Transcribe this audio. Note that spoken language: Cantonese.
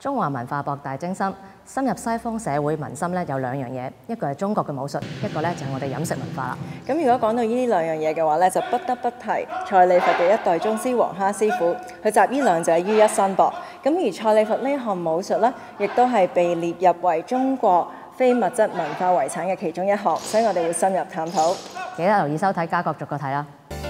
中華文化博大精深，深入西方社會民心咧有兩樣嘢，一個係中國嘅武術，一個咧就係我哋飲食文化啦。 咁如果講到呢兩樣嘢嘅話咧，就不得不提蔡李佛嘅一代宗師黃蝦師傅，佢集呢兩者於一身噃。咁而蔡李佛呢項武術咧，亦都係被列入為中國非物質文化遺產嘅其中一項，所以我哋會深入探討。 記得留意收睇《家國逐個睇》啦。